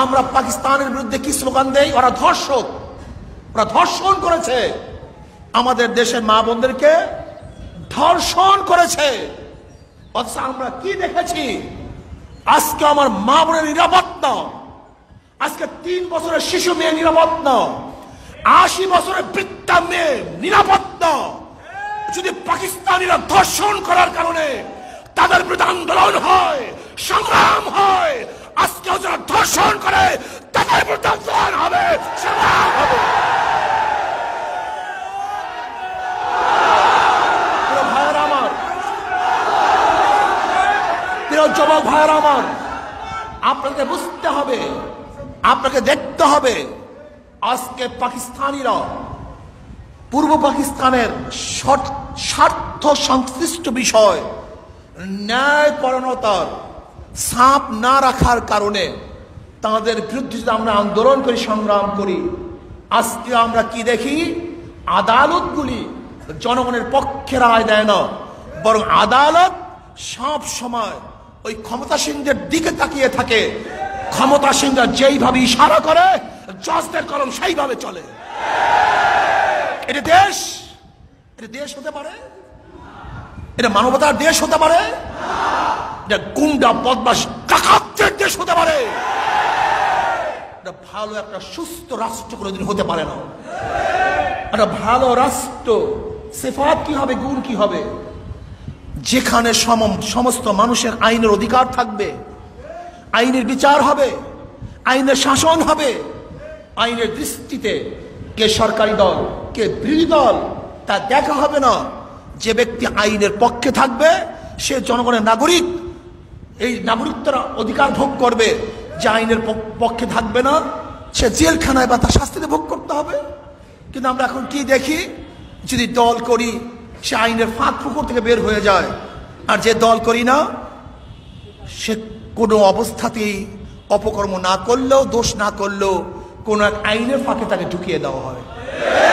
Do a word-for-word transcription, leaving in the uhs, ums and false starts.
আমরা পাকিস্তানের বিরুদ্ধে কি স্লোগান দেই? ওরা ধর্ষক, ওরা ধর্ষণ করেছে, আমাদের দেশের মা বোনদেরকে ধর্ষণ করেছে। অথচ আমরা কি দেখেছি? আজকে আমার মা বোনের নিরাপদ না, আজকে তিন বছরের শিশু মেয়ে নিরাপদ না, আশি বছরের বৃদ্ধা মেয়ে নিরাপদ না। যদি পাকিস্তানিরা ধর্ষণ করার কারণে তাদের বিরুদ্ধে আন্দোলন হয়, সংগ্রাম হয়, আজকেও যারা ধর্ষণ করে তাদের বিরুদ্ধে আন্দোলন হবে, সংগ্রাম হবে। ভাইয়েরা আমার, প্রিয় যুবক ভাইয়েরা আমার, আপনাকে বুঝতে হবে, আপনাকে দেখতে হবে, আজকে পাকিস্তানিরা পূর্ব পাকিস্তানের স্বার্থ সংশ্লিষ্ট বিষয় ন্যায়পরায়ণতার ছাপ না রাখার কারণে তাদের বিরুদ্ধে যদি আমরা আন্দোলন করি, সংগ্রাম করি, আজকে আমরা কি দেখি? আদালতগুলি জনগণের পক্ষে রায় দেয় না, বরং আদালত সব সময় ওই ক্ষমতাসীনদের দিকে তাকিয়ে থাকে। ক্ষমতাসীনরা যেইভাবে ইশারা করে জজদের কলম সেইভাবে চলে। এটা দেশ, এটা দেশ হতে পারে? এটা মানবতার দেশ হতে পারে? এটা গুন্ডা বদমাশ ডাকাতদের দেশ হতে পারে? এটা ভালো একটা সুস্থ রাষ্ট্র কোনোদিন হতে পারে না। একটা ভালো রাষ্ট্র সিফাত কি হবে, গুণ কি হবে? যেখানে সমস্ত মানুষের আইনের অধিকার থাকবে, আইনের বিচার হবে, আইনের শাসন হবে, আইনের দৃষ্টিতে কে সরকারি দল কে বিরোধী দল তা দেখা হবে না। যে ব্যক্তি আইনের পক্ষে থাকবে সে জনগণের নাগরিক, এই নাগরিকতার অধিকার ভোগ করবে। যে আইনের পক্ষে থাকবে না সে জেলখানায় বা তার শাস্তিতে ভোগ করতে হবে। কিন্তু আমরা এখন কি দেখি? যদি দল করি সে আইনের ফাঁক ফুকুর থেকে বের হয়ে যায়, আর যে দল করি না সে কোনো অবস্থাতেই অপকর্ম না করলেও, দোষ না করলেও কোনো এক আইনের ফাঁকে তাকে ঢুকিয়ে দেওয়া হয়।